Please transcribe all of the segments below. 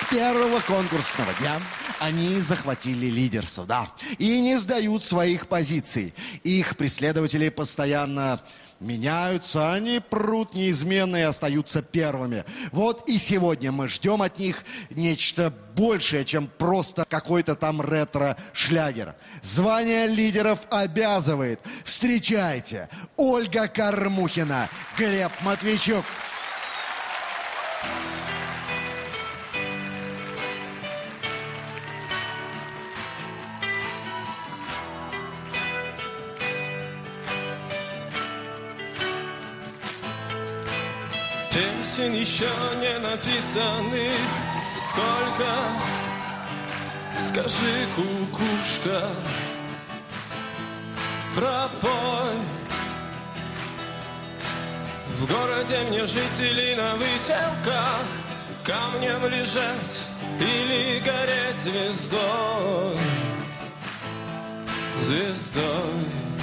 первого конкурсного дня они захватили лидерство, да, и не сдают своих позиций. Их преследователи постоянно меняются, они прут неизменно и остаются первыми. Вот и сегодня мы ждем от них нечто большее, чем просто какой-то там ретро-шлягер. Звание лидеров обязывает. Встречайте, Ольга Кормухина, Глеб Матвейчук. Песен еще не написанных столько. Скажи, кукушка, пропой. В городе мне жить или на выселках, камнем лежать или гореть звездой, звездой.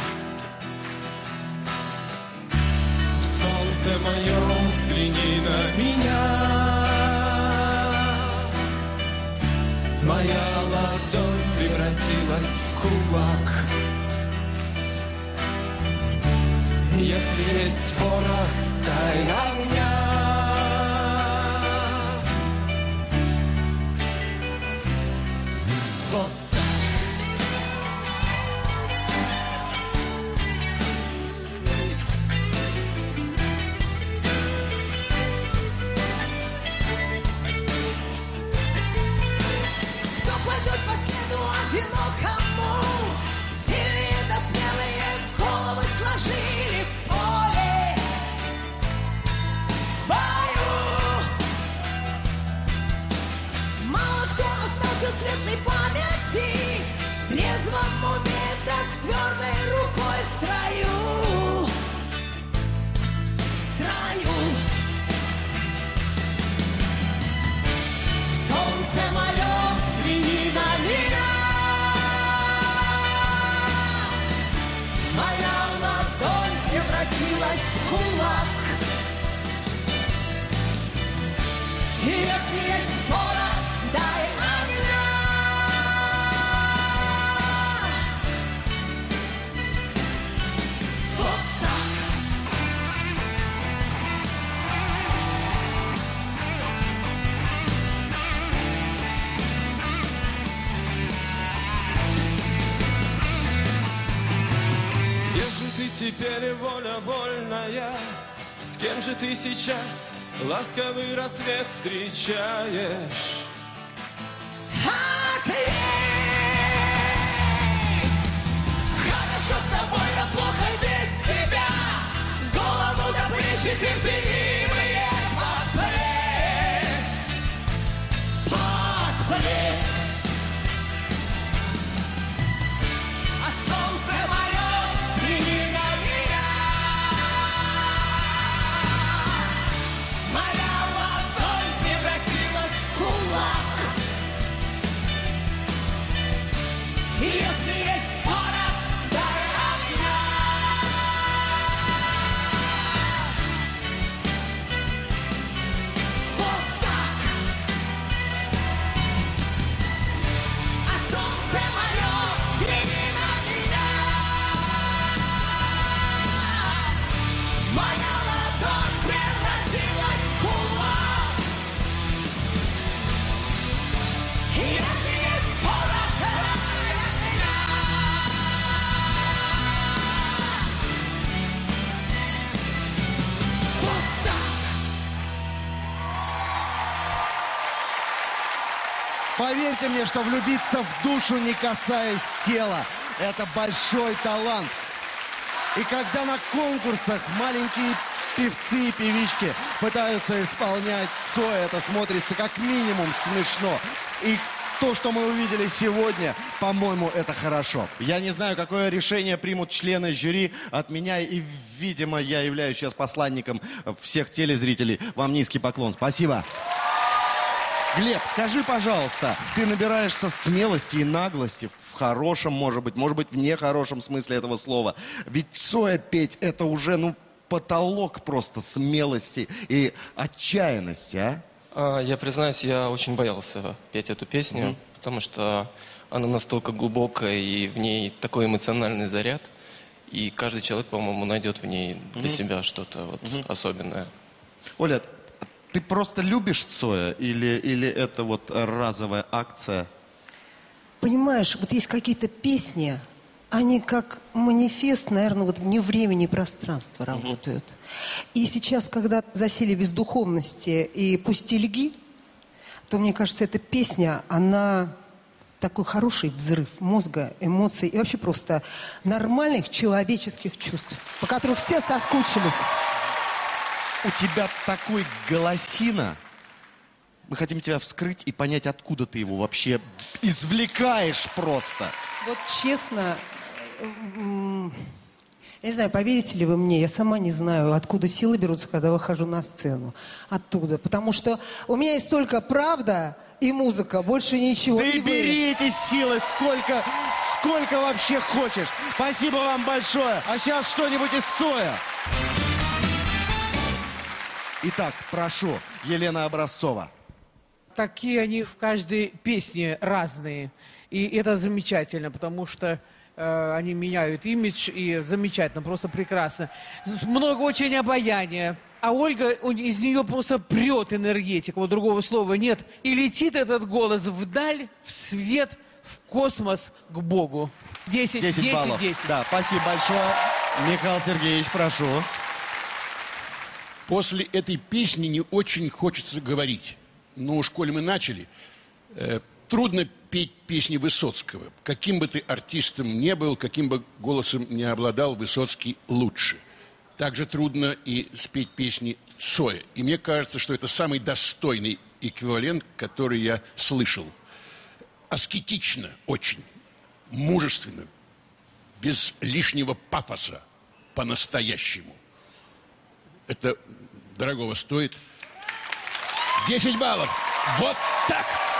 Солнце мое, взгляни на меня. Моя ладонь превратилась в кулак. Если есть порох, дай огня. Вот так. Кто пойдет по следу одинокому? Сильные да смелые головы сложили в поле, в бою. Мало кто остался в светлой памяти, в трезвом уме да с твердой рукой в строю, в строю. Солнце мое, взгляни на меня. Моя ладонь превратилась в кулак. И если есть порох, дай огня. Вот так. Где же ты теперь, воля вольная? С кем же ты сейчас ласковый рассвет встречаешь? Ответь! Хорошо с тобой, а плохо без тебя. Голову до плечи терпеливые подплеть, подплеть. А солнце мое, взгляни на меня. Моя ладонь превратилась в кулак. И если есть порох, дай огня. Вот так. А солнце мое, взгляни на меня. Моя ладонь превратилась в кулак. И если есть порох, дай огня. Вот так. Поверьте мне, что влюбиться в душу, не касаясь тела, это большой талант. И когда на конкурсах маленькие певцы и певички пытаются исполнять Цоя, это смотрится как минимум смешно. И то, что мы увидели сегодня, по-моему, это хорошо. Я не знаю, какое решение примут члены жюри от меня, и, видимо, я являюсь сейчас посланником всех телезрителей. Вам низкий поклон. Спасибо. Глеб, скажи, пожалуйста, ты набираешься смелости и наглости в хорошем, может быть, в нехорошем смысле этого слова. Ведь Цоя петь — это уже, потолок просто смелости и отчаянности, а? Я признаюсь, я очень боялся петь эту песню, потому что она настолько глубокая, и в ней такой эмоциональный заряд. И каждый человек, по-моему, найдет в ней для себя что-то вот особенное. Оля, ты просто любишь Цоя или это вот разовая акция? Понимаешь, вот есть какие-то песни, они как манифест, наверное, вот вне времени и пространства работают. И сейчас, когда засели бездуховности и пустельги, то, мне кажется, эта песня, она такой хороший взрыв мозга, эмоций и вообще просто нормальных человеческих чувств, по которым все соскучились. У тебя такой голосина. Мы хотим тебя вскрыть и понять, откуда ты его вообще извлекаешь просто. Вот честно, я не знаю, поверите ли вы мне, я сама не знаю, откуда силы берутся, когда выхожу на сцену. Оттуда. Потому что у меня есть только правда и музыка, больше ничего. Ты И вы. бери эти силы сколько вообще хочешь. Спасибо вам большое. А сейчас что-нибудь из Цоя. Итак, прошу, Елена Образцова. Такие они в каждой песне разные. И это замечательно, потому что они меняют имидж, и замечательно, просто прекрасно. Много очень обаяния. А Ольга, из нее просто прет энергетика, вот другого слова нет. И летит этот голос вдаль, в свет, в космос, к Богу. 10 баллов. 10. Да, спасибо большое. Михаил Сергеевич, прошу. После этой песни не очень хочется говорить. Но уж коли мы начали, трудно петь песни Высоцкого. Каким бы ты артистом не был, каким бы голосом не обладал, Высоцкий лучше. Также трудно и спеть песни Цоя. И мне кажется, что это самый достойный эквивалент, который я слышал. Аскетично очень, мужественно, без лишнего пафоса, по-настоящему. Это дорогого стоит. 10 баллов. Вот так!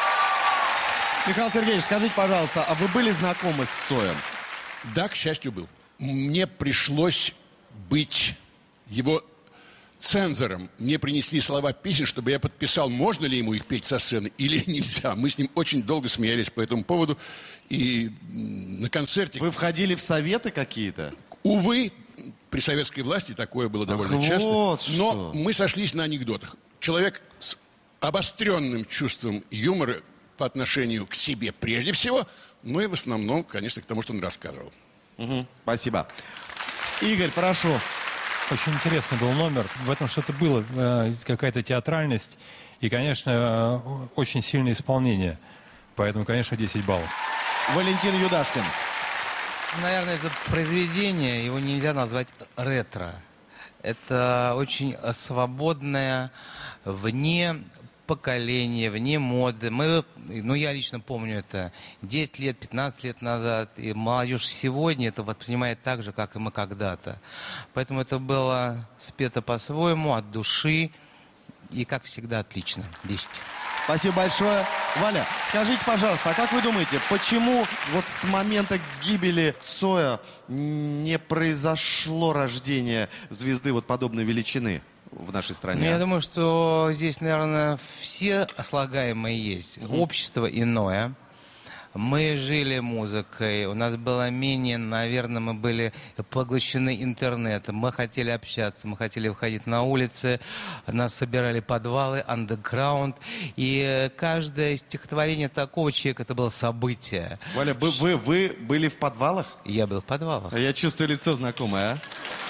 Михаил Сергеевич, скажите, пожалуйста, а вы были знакомы с Цоем? Да, к счастью, был. Мне пришлось быть его цензором. Мне принесли слова песен, чтобы я подписал, можно ли ему их петь со сцены или нельзя. Мы с ним очень долго смеялись по этому поводу. И на концерте... Вы входили в советы какие-то? Увы, при советской власти такое было довольно часто. Вот но что. мы сошлись на анекдотах. Человек с обостренным чувством юмора по отношению к себе прежде всего, ну и в основном, конечно, к тому, что он рассказывал. Спасибо. Игорь, прошу. Очень интересный был номер. В этом что-то было, какая-то театральность и, конечно, очень сильное исполнение. Поэтому, конечно, 10 баллов. Валентин Юдашкин. Наверное, это произведение, его нельзя назвать ретро. Это очень свободное, вне поколения, вне моды. Я лично помню это 10 лет, 15 лет назад. И молодежь сегодня это воспринимает так же, как и мы когда-то. Поэтому это было спето по-своему, от души. И, как всегда, отлично. 10. Спасибо большое. Валя, скажите, пожалуйста, а как вы думаете, почему вот с момента гибели Цоя не произошло рождение звезды вот подобной величины в нашей стране? Я думаю, что здесь, наверное, все слагаемые есть. Общество иное. Мы жили музыкой, у нас было менее, наверное, мы были поглощены интернетом. Мы хотели общаться, мы хотели выходить на улицы, нас собирали подвалы, андеграунд. И каждое стихотворение такого человека, это было событие. Валя, вы были в подвалах? Я был в подвалах. Я чувствую лицо знакомое, а?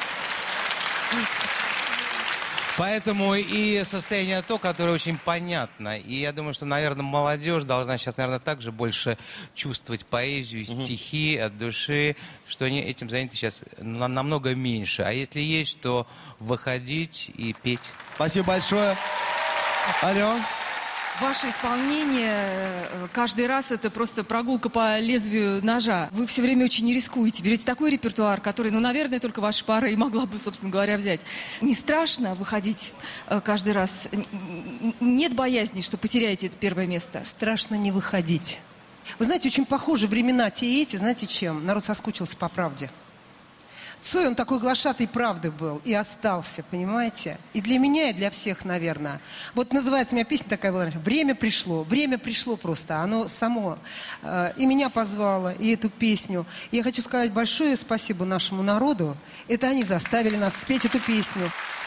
Поэтому и состояние то, которое очень понятно. И я думаю, что, наверное, молодежь должна сейчас, наверное, также больше чувствовать поэзию, стихи от души, что они этим заняты сейчас намного меньше. А если есть, то выходить и петь. Спасибо большое. Алло. Ваше исполнение каждый раз это просто прогулка по лезвию ножа. Вы все время очень рискуете. Берете такой репертуар, который, наверное, только ваша пара и могла бы, собственно говоря, взять. Не страшно выходить каждый раз? Нет боязни, что потеряете это первое место? Страшно не выходить. Вы знаете, очень похожи времена те и эти, знаете чем? Народ соскучился по правде. Цой, он такой глашатай правды был и остался, понимаете? И для меня, и для всех, наверное. Вот называется у меня песня такая была, время пришло просто, оно само. И меня позвало, и эту песню. И я хочу сказать большое спасибо нашему народу. Это они заставили нас спеть эту песню.